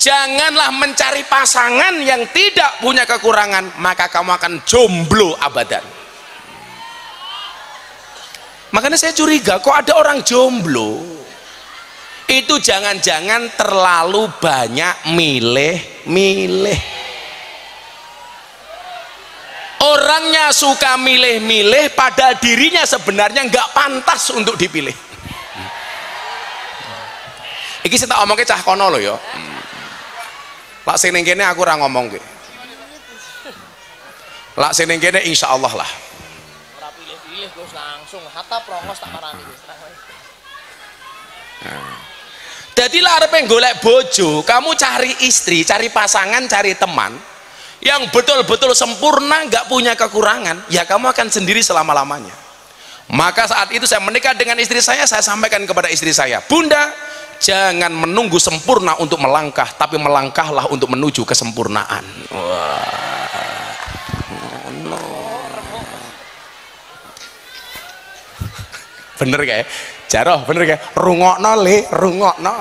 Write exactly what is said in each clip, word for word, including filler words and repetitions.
Janganlah mencari pasangan yang tidak punya kekurangan, maka kamu akan jomblo abadan. Makanya saya curiga kok ada orang jomblo. Itu jangan-jangan terlalu banyak milih-milih. Orangnya suka milih-milih, padahal dirinya sebenarnya nggak pantas untuk dipilih. Iki saya tak omongke cah kono lho ya. Lak sing ning kene aku ora ngomongke. Lak sing ning kene insyaallah lah. Ora pilih-pilih Gus, langsung hatta prongos tak parani Gus. Jadi lah arepe golek bojo, kamu cari istri, cari pasangan, cari teman yang betul-betul sempurna, nggak punya kekurangan, ya kamu akan sendiri selama-lamanya. Maka saat itu saya menikah dengan istri saya, saya sampaikan kepada istri saya, Bunda, jangan menunggu sempurna untuk melangkah, tapi melangkahlah untuk menuju kesempurnaan. Wah. No. Bener kayak Jaroh, bener kayak rungokno le, rungokno.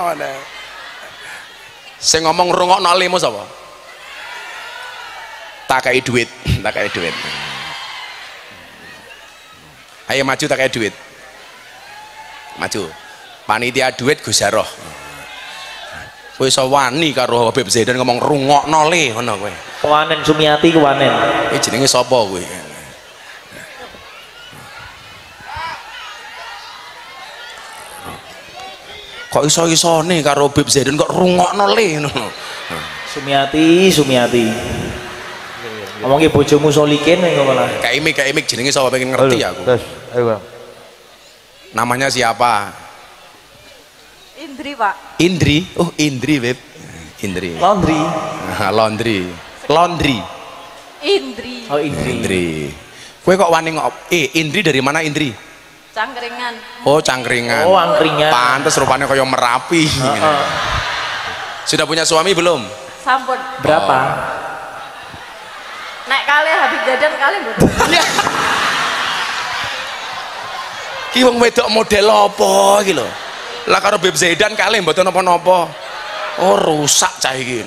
Saya ngomong rungokno le mau sapa? Tak kayak duit, tak kayak duit. Ayo maju tak kayak duit. Maju. Panitia duit Gus Jaroh. Kowe iso wani karo Habib Zaidan ngomong rungokno le ngono kowe. Kewanen Sumiati kewanen. Iki jenenge sapa kowe? Kok iso-isone karo Habib Zaidan kok rungokno le ngono. Sumiati, Sumiati. Ngomongke bojomu solikin ngono lah. Kak Imik, Kak Imik jenenge sapa pengen ngerti aku. Terus, ayo Bang. Namanya siapa? Indri, Pak. Indri. Oh, Indri, Beb. Indri. Laundry. Laundry. Laundry. Indri. Oh, Indri. Indri. Kowe kok wani ngop? Eh, Indri dari mana Indri? Cangkringan. Oh, Cangkringan. Oh, Angkringan. Pantes rupanya kaya Merapi. Uh, uh. Sudah punya suami belum? Sampun. Berapa? Naik kali Habib Zaidan kali mboten. Ki wong wedok model apa iki lho? Lah karo Habib Zaidan kali mboten napa-napa. Oh, rusak cah iki.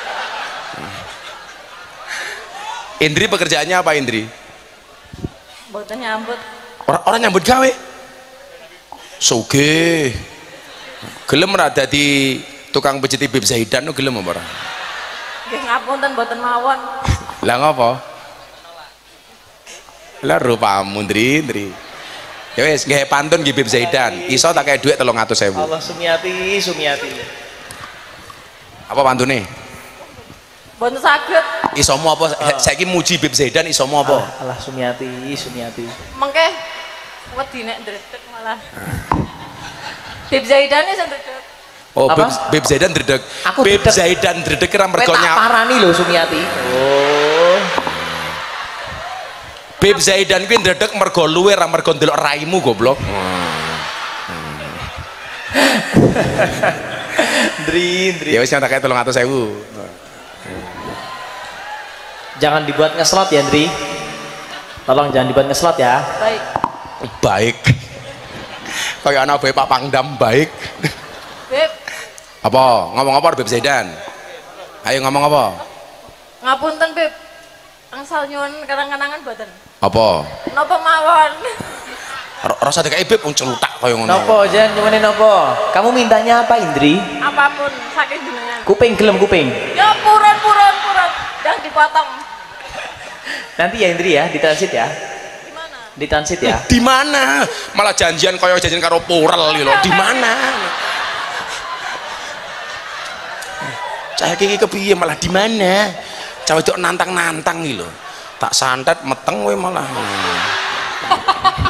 Indri pekerjaannya apa Indri? Mboten nyambut. Orang, orang nyambut gawe. Sugih. Gelem ora dadi tukang pijit Habib Zaidan no gelem apa ora? Nggih ngapunten mboten mawon. Lah ngapa? Lah rupamu Indri, Indri. Ya wis nggih pantun nggih Habib Zaidan. Iso tak kayak duit telung atus ewu. Allah Sumiati, Sumiati. Apa pantune? Mboten saged. Isomu apa? Saiki muji Habib Zaidan isomu apa? Allah, Allah Sumiati, Sumiati. Mengke wedi nek ndredeg malah. Habib Zaidan sing ndredeg. Oh, Apa? Habib Zaidan dredeg. Aku Habib dredeg. Zaidan dredeg kira mergo Kowe tak nyap. parani lho Sumiati. Oh. Habib Zaidan kuwi ndredeg mergo luwe ra mergo ndelok raimu goblok. Ndri, Ndri. Ya wis tak kayak telung atus ewu. Jangan dibuat ngeslot ya, Ndri. Tolong jangan dibuat ngeslot ya. Baik. Baik. Kayak anak bae Pak Pangdam baik. Beb, Apa? Ngomong apa Habib Zaidan? Ayo ngomong apa? ngapunten Beb. Angsal nyuwun kenang-kenangan mboten. Apa? Napa mawon? Rasa dek ibib wong celutak kaya ngono. Nopo, jangan nyumanin nopo. Kamu mintanya apa, Indri? Apapun saking jenengan. Kuping gelem kuping. Ya purun purun purun. Jangan dipotong. Nanti ya Indri ya, ditransit ya. Gimana? Ditransit ya. Di mana? Malah janjian kaya janjian karo Purel iki lho. Di mana? Cah iki kepiye malah di mana? Cah wedok nantang-nantang iki lho. Tak santet meteng kowe malah.